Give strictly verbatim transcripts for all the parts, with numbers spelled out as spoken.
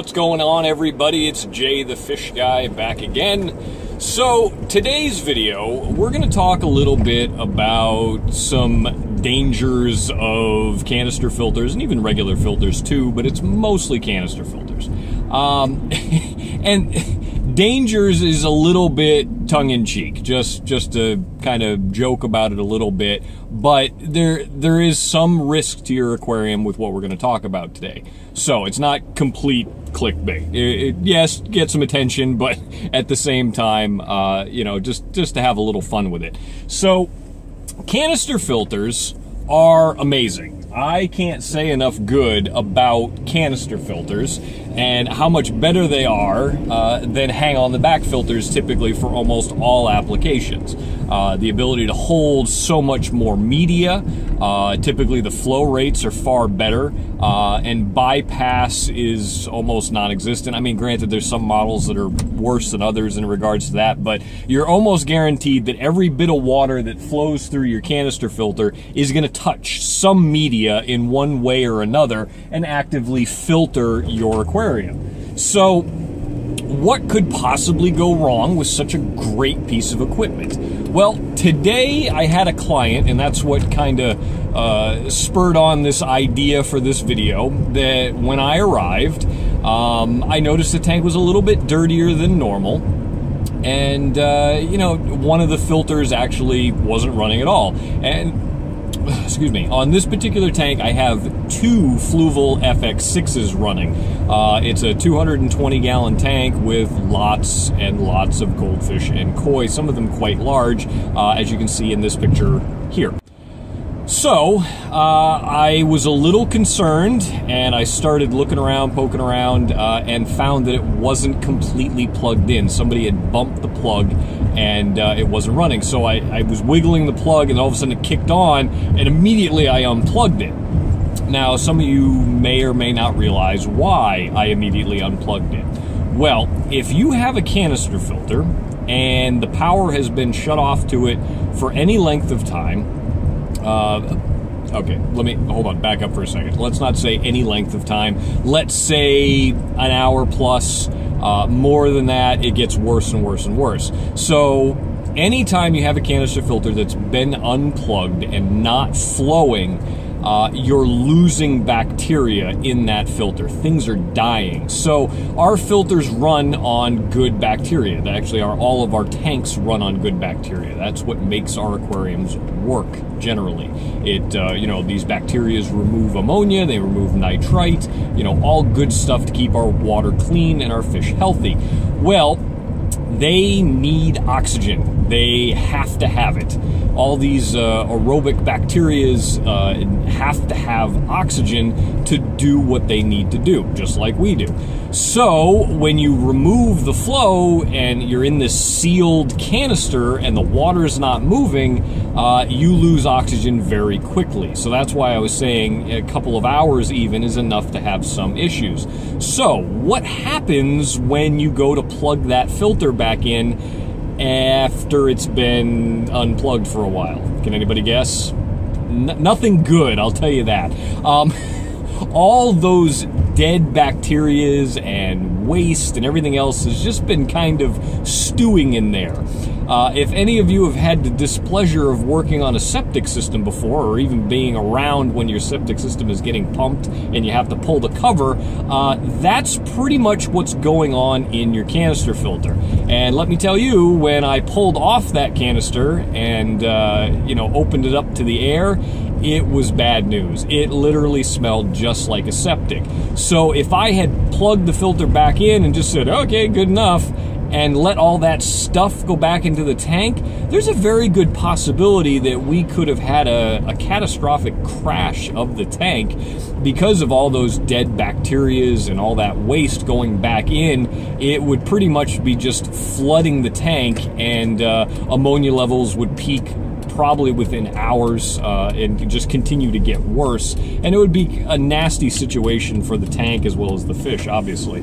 What's going on, everybody? It's Jay the Fish Guy back again. So today's video, we're going to talk a little bit about some dangers of canister filters and even regular filters too, but it's mostly canister filters. Um, and dangers is a little bit tongue-in-cheek, just just to kind of joke about it a little bit, but there there is some risk to your aquarium with what we're going to talk about today. So it's not complete clickbait. It, it, yes, get some attention, but at the same time, uh, you know, just just to have a little fun with it. So canister filters are amazing. I can't say enough good about canister filters and how much better they are uh, than hang-on-the-back filters typically for almost all applications. Uh, the ability to hold so much more media, uh, typically the flow rates are far better, uh, and bypass is almost non-existent. I mean, granted, there's some models that are worse than others in regards to that, but you're almost guaranteed that every bit of water that flows through your canister filter is going to touch some media in one way or another and actively filter your aquarium. So what could possibly go wrong with such a great piece of equipment? Well, today I had a client, and that's what kind of uh, spurred on this idea for this video, that when I arrived, um, I noticed the tank was a little bit dirtier than normal. And, uh, you know, one of the filters actually wasn't running at all. And excuse me, on this particular tank, I have two Fluval F X sixes running. Uh, it's a two hundred twenty gallon tank with lots and lots of goldfish and koi, some of them quite large, uh, as you can see in this picture here. So, uh, I was a little concerned, and I started looking around, poking around, uh, and found that it wasn't completely plugged in. Somebody had bumped the plug, and uh, it wasn't running. So I, I was wiggling the plug, and all of a sudden it kicked on, and immediately I unplugged it. Now, some of you may or may not realize why I immediately unplugged it. Well, if you have a canister filter, and the power has been shut off to it for any length of time, Uh, okay, let me, hold on, back up for a second. Let's not say any length of time. Let's say an hour plus. Uh, more than that, it gets worse and worse and worse. So anytime you have a canister filter that's been unplugged and not flowing, Uh, you're losing bacteria in that filter. Things are dying. So our filters run on good bacteria. Actually, our, all of our tanks run on good bacteria. That's what makes our aquariums work, generally. It, uh, you know, these bacteria remove ammonia, they remove nitrite, you know, all good stuff to keep our water clean and our fish healthy. Well, they need oxygen. They have to have it. All these uh, aerobic bacterias uh, have to have oxygen to do what they need to do, just like we do. So when you remove the flow and you're in this sealed canister and the water's not moving, uh, you lose oxygen very quickly. So that's why I was saying a couple of hours even is enough to have some issues. So what happens when you go to plug that filter back in after it's been unplugged for a while? Can anybody guess? N nothing good, I'll tell you that. Um, all those dead bacterias and waste and everything else has just been kind of stewing in there. Uh, if any of you have had the displeasure of working on a septic system before, or even being around when your septic system is getting pumped and you have to pull the cover, uh, that's pretty much what's going on in your canister filter. And let me tell you, when I pulled off that canister and, uh, you know, opened it up to the air, it was bad news. It literally smelled just like a septic. So if I had plugged the filter back in and just said, okay, good enough, and let all that stuff go back into the tank, there's a very good possibility that we could have had a, a catastrophic crash of the tank because of all those dead bacterias and all that waste going back in. It would pretty much be just flooding the tank, and uh, ammonia levels would peak probably within hours uh, and just continue to get worse. And it would be a nasty situation for the tank as well as the fish, obviously.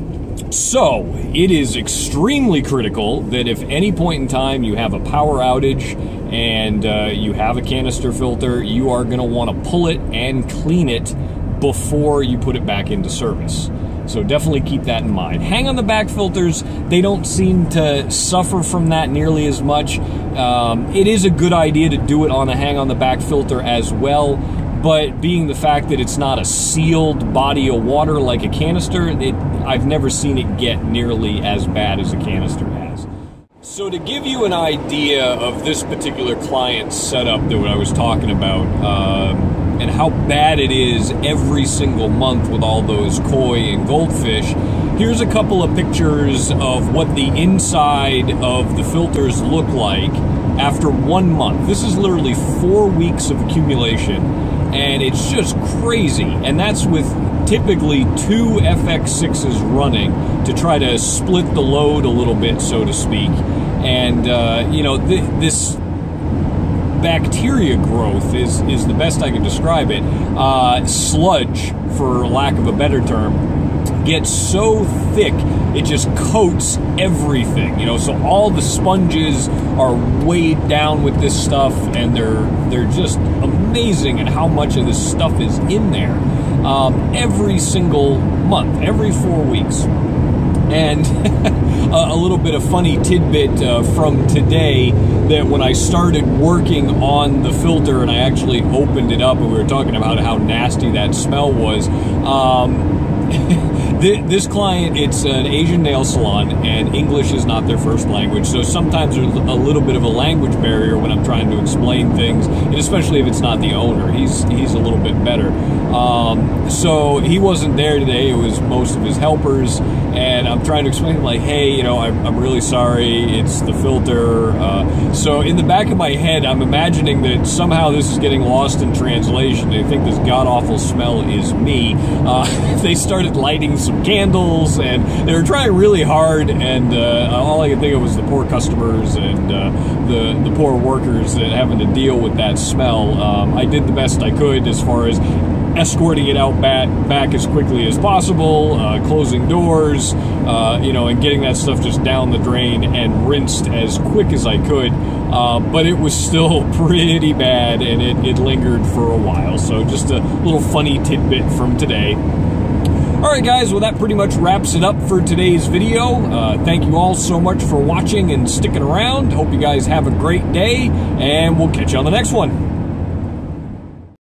So, it is extremely critical that if any point in time you have a power outage and uh, you have a canister filter, you are going to want to pull it and clean it before you put it back into service. So definitely keep that in mind. Hang on the back filters, they don't seem to suffer from that nearly as much. Um, it is a good idea to do it on a hang on the back filter as well, but being the fact that it's not a sealed body of water like a canister, it, I've never seen it get nearly as bad as a canister has. So to give you an idea of this particular client setup that I was talking about, um, and how bad it is every single month with all those koi and goldfish, here's a couple of pictures of what the inside of the filters look like after one month. This is literally four weeks of accumulation, and it's just crazy. And that's with typically two F X sixes running to try to split the load a little bit, so to speak. And, uh, you know, th this bacteria growth is, is the best I can describe it. Uh, sludge, for lack of a better term, gets so thick it just coats everything, you know, so all the sponges are weighed down with this stuff, and they're they're just amazing at how much of this stuff is in there. Um, every single month, every four weeks. And a little bit of funny tidbit uh, from today, that when I started working on the filter and I actually opened it up and we were talking about how nasty that smell was, um, this client, it's an Asian nail salon, and English is not their first language, so sometimes there's a little bit of a language barrier when I'm trying to explain things, and especially if it's not the owner. He's he's a little bit better. Um, so he wasn't there today. It was most of his helpers, and I'm trying to explain, like, hey, you know, I'm, I'm really sorry, it's the filter. Uh, so in the back of my head, I'm imagining that somehow this is getting lost in translation. They think this god-awful smell is me. Uh, they started lighting some candles, and they were trying really hard, and uh, all I could think of was the poor customers and uh, the, the poor workers that having to deal with that smell. Um, I did the best I could as far as escorting it out back, back as quickly as possible, uh, closing doors, uh, you know, and getting that stuff just down the drain and rinsed as quick as I could. Uh, but it was still pretty bad, and it, it lingered for a while. So just a little funny tidbit from today. Alright guys, well that pretty much wraps it up for today's video. Uh, thank you all so much for watching and sticking around. Hope you guys have a great day, and we'll catch you on the next one.